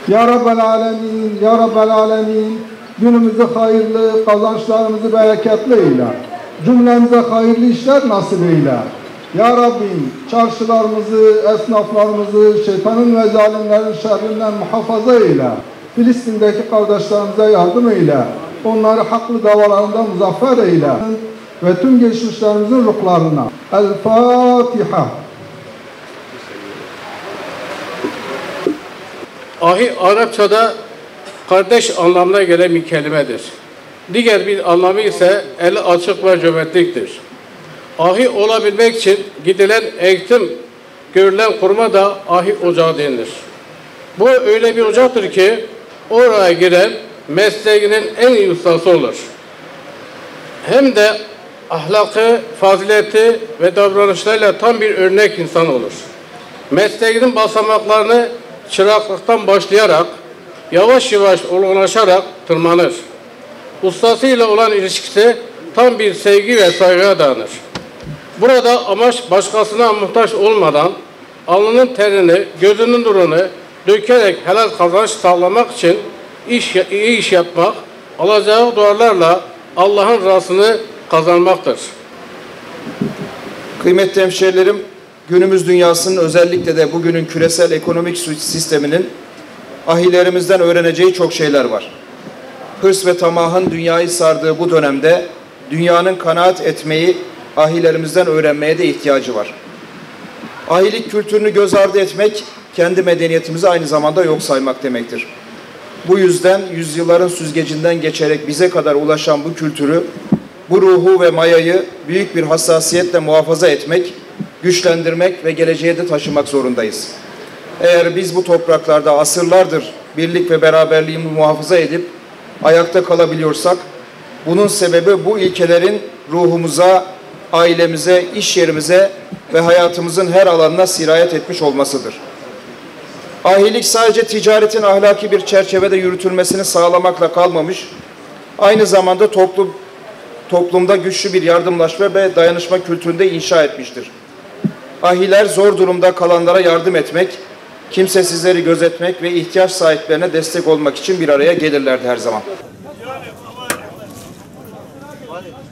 Ya Rabbel Alemin, Ya Rabbel Alemin, günümüzü hayırlı, kazançlarımızı bereketli eyle. Cümlemize hayırlı işler nasip eyle. Ya Rabbim, çarşılarımızı, esnaflarımızı şeytanın ve zalimlerin şerrinden muhafaza eyle. Filistin'deki kardeşlerimize yardım eyle. Onları haklı davalarında muzaffer eyle. Ve tüm geçmişlerimizin ruhlarına. El Fatiha. Ahi Arapçada kardeş anlamına gelen bir kelimedir. Diğer bir anlamı ise eli açık ve cömertliktir. Ahi olabilmek için gidilen eğitim, görülen kuruma da ahi ocağı denilir. Bu öyle bir ocaktır ki oraya giren mesleğinin en iyi ustası olur. Hem de ahlakı, fazileti ve davranışlarıyla tam bir örnek insan olur. Mesleğinin basamaklarını çıraklıktan başlayarak yavaş yavaş olgunlaşarak tırmanır. Ustasıyla olan ilişkisi tam bir sevgi ve saygıya dayanır. Burada amaç başkasına muhtaç olmadan alnının terini, gözünün nurunu dökerek helal kazanç sağlamak için iyi iş yapmak, alacağı dualarla Allah'ın rızasını kazanmaktır. Kıymetli hemşehrilerim, günümüz dünyasının özellikle de bugünün küresel ekonomik sisteminin ahilerimizden öğreneceği çok şeyler var. Hırs ve tamahın dünyayı sardığı bu dönemde dünyanın kanaat etmeyi ahilerimizden öğrenmeye de ihtiyacı var. Ahilik kültürünü göz ardı etmek, kendi medeniyetimizi aynı zamanda yok saymak demektir. Bu yüzden yüzyılların süzgecinden geçerek bize kadar ulaşan bu kültürü, bu ruhu ve mayayı büyük bir hassasiyetle muhafaza etmek, güçlendirmek ve geleceğe de taşımak zorundayız. Eğer biz bu topraklarda asırlardır birlik ve beraberliğimi muhafaza edip ayakta kalabiliyorsak, bunun sebebi bu ilkelerin ruhumuza, ailemize, iş yerimize ve hayatımızın her alanına sirayet etmiş olmasıdır. Ahilik sadece ticaretin ahlaki bir çerçevede yürütülmesini sağlamakla kalmamış, aynı zamanda toplumda güçlü bir yardımlaşma ve dayanışma kültüründe inşa etmiştir. Ahiler zor durumda kalanlara yardım etmek, kimsesizleri gözetmek ve ihtiyaç sahiplerine destek olmak için bir araya gelirlerdi her zaman.